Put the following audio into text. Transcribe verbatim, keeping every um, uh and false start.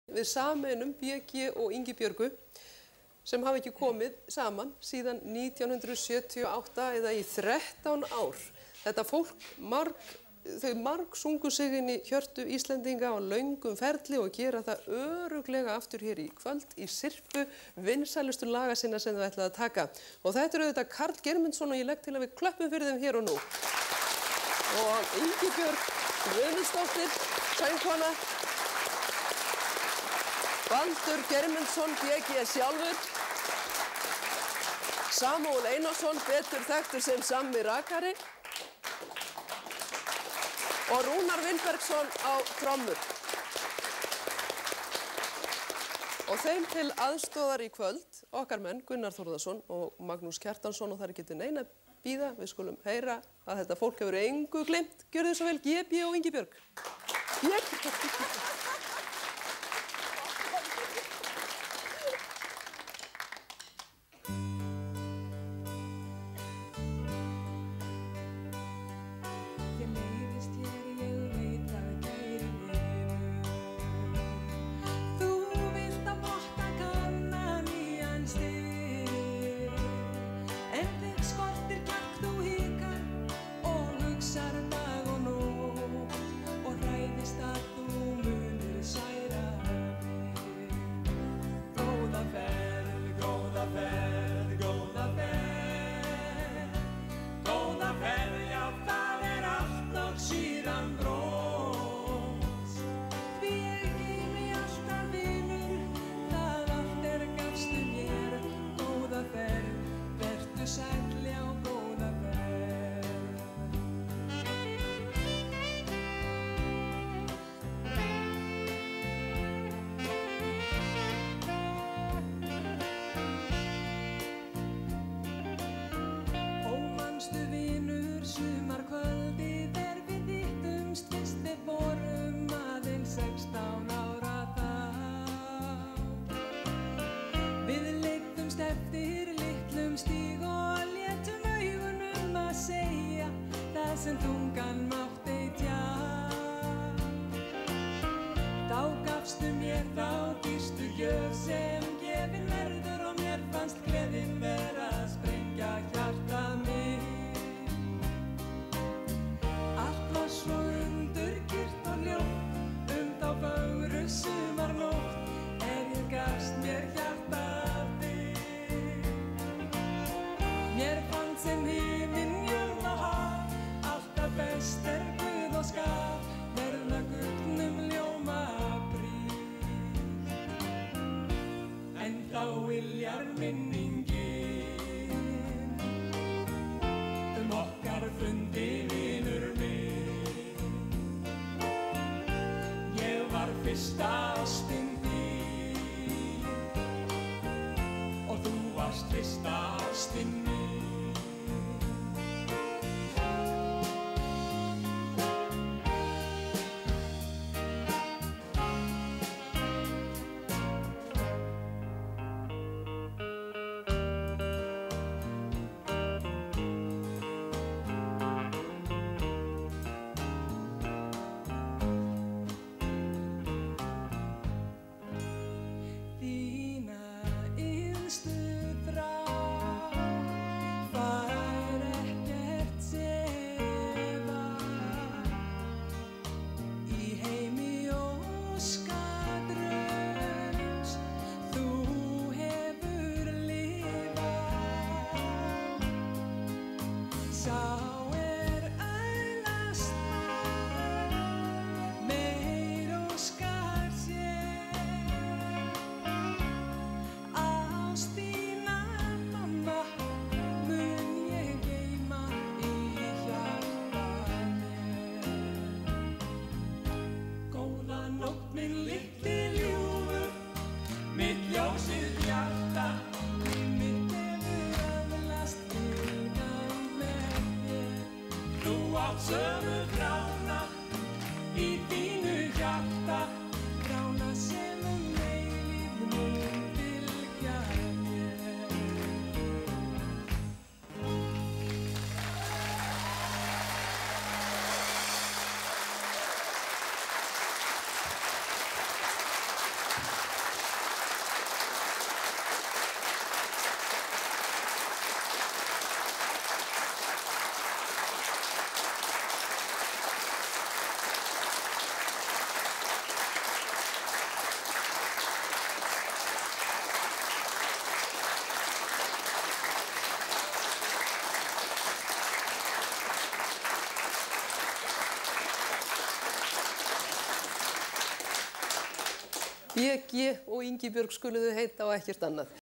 Við sameinum B G og Ingibjörgu sem hafa ekki komið saman síðan nítján hundruð sjötíu og átta eða í þrettán ár. Þetta fólk, marg, þau marg sungu sig inn í hjörtu Íslendinga á löngum ferli og gera það örugglega aftur hér í kvöld í syrpu vinsælustu laga sinna sem þau ætlaði að taka. Og þetta er auðvitað Karl Geirmundsson og ég legg til að við klöppum fyrir þeim hér og nú. Og Ingibjörg Guðmundsdóttir, söngkona, Baldur Geirmundsson, B G sjálfur, Samúel Einarsson, betur þekktur sem Sammi rakari og Rúnar Vilbergsson á trommur. Og þeim til aðstoðar í kvöld, okkar menn Gunnar Þórðarson og Magnús Kjartansson og það er ekki til neina bíða, við skulum heyra að þetta fólk hefur engu gleymt. Gjörðu þið svo vel, G B og Ingibjörg. Ég... sem tungan mátti tjá. Þá gafstu mér þá dýrstu gjöf sem gefin verður og mér fannst gleðin vera að sprengja hjarta mitt. Allt var svo undurkyrrt og ljótt þá fögru sumarnótt ég gafst mér hjarta þitt. Mér fannst sem himinn, jörð og haf best er Guð og skap verða gullnum ljóma prýtt. En þá yljar minningin okkar fundi vinur minn. Ég var fyrsta ástin þín og þú varst fyrsta ástin mín. B G og Ingibjörg skuluðu heita og ekkert annað.